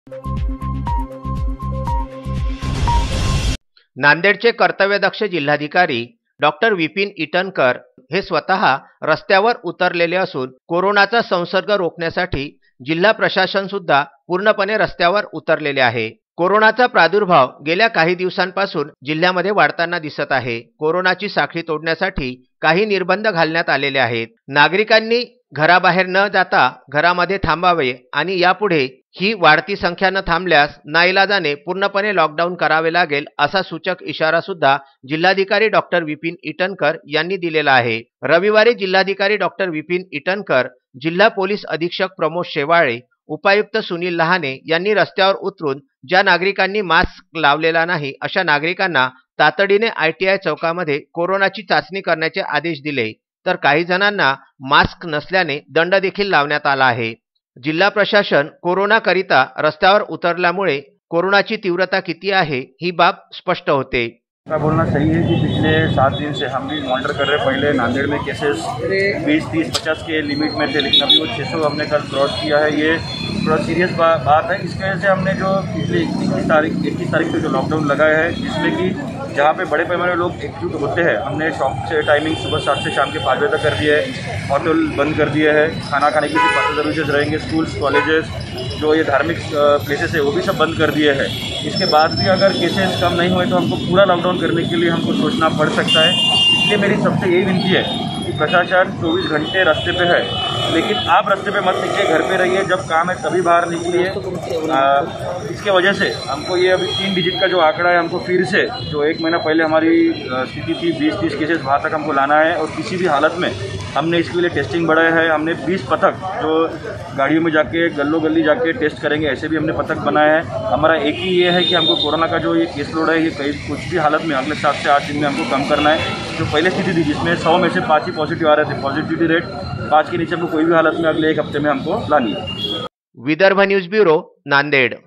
नांदेडचे कर्तव्यदक्ष जिल्हाधिकारी डॉक्टर विपिन ईटनकर हे स्वतः रस्त्यावर उतरलेले असून कोरोनाचा संसर्ग रोखण्यासाठी जिल्हा प्रशासन सुद्धा पूर्णपणे रस्त्यावर उतरलेले आहे। कोरोनाचा प्रादुर्भाव गेल्या काही दिवसांपासून जिल्ह्यामध्ये वाढताना दिसत आहे। कोरोनाची साखळी तोडण्यासाठी काही निर्बंध घालण्यात आलेले आहेत। नागरिकांनी घराबाहेर न जाता घरामध्ये थांबावे आणि यापुढे ही वाढती संख्या न थांबल्यास नाईलाजाने पूर्णपणे लॉकडाऊन करावे लागेल असा सूचक इशारा सुद्धा जिल्हाधिकारी डॉक्टर विपिन ईटनकर यांनी दिलेला आहे। रविवारी जिल्हाधिकारी डॉक्टर विपिन ईटनकर, जिल्हा पोलीस अधीक्षक प्रमोद शेवाळे, उपायुक्त सुनील लहाने यांनी रस्त्यावर उतरून ज्या नागरिकांनी मास्क लावलेला नाही अशा नागरिकांना तातडीने ITI चौकामध्ये कोरोनाची चाचणी करण्याचे आदेश दिले, तर काही जणांना मास्क नसल्याने दंड देखील लावण्यात आला आहे। जिल्हा प्रशासन कोरोनाकरिता रस्त्यावर उतरल्यामुळे कोरोनाची तीव्रता किती आहे ही बाब स्पष्ट होते। का बोलना सही है कि पिछले 7 दिन से हम भी मॉनिटर कर रहे हैं। पहले नांदेड़ में केसेस 20, 30, 50 के लिमिट में थे, लेकिन अभी वो 600 हमने कल क्रॉस किया है। ये थोड़ा सीरियस बात है। इसकी वजह से हमने जो पिछले 21 तारीख से जो लॉकडाउन लगाया है, जिसमें कि जहाँ पे बड़े पैमाने लोग एकजुट होते हैं, हमने शॉप से टाइमिंग सुबह 7 से शाम के 5 बजे तक कर दिया है। होटल बंद कर दिए हैं, खाना खाने की सिर्फ सर्विसेज रहेंगे। स्कूल्स, कॉलेजेस, जो ये धार्मिक प्लेसेस है वो भी सब बंद कर दिए हैं। इसके बाद भी अगर केसेस कम नहीं हुए तो हमको पूरा लॉकडाउन करने के लिए हमको सोचना पड़ सकता है। इसलिए मेरी सबसे यही विनती है कि प्रशासन 24 घंटे रास्ते पे है, लेकिन आप रास्ते पे मत निकलिए, घर पे रहिए। जब काम है तभी बाहर निकलिए। इसके वजह से हमको ये अभी 3 डिजिट का जो आंकड़ा है, हमको फिर से जो 1 महीना पहले हमारी स्थिति थी 20-30 केसेस, वहाँ तक हमको लाना है। और किसी भी हालत में हमने इसके लिए टेस्टिंग बढ़ाया है। हमने 20 पथक जो गाड़ियों में जाके गल्लो गली जाके टेस्ट करेंगे, ऐसे भी हमने पथक बनाया है। हमारा एक ही ये है कि हमको कोरोना का जो ये केस लोड है, ये कुछ भी हालत में अगले 7 से 8 दिन में हमको कम करना है। जो पहले स्थिति थी जिसमें 100 में से 5 ही पॉजिटिव आ रहे थे, पॉजिटिविटी रेट 5 के नीचे हमको कोई भी हालत में अगले 1 हफ्ते में हमको लानी है। Vidarbha news bureau, Nanded.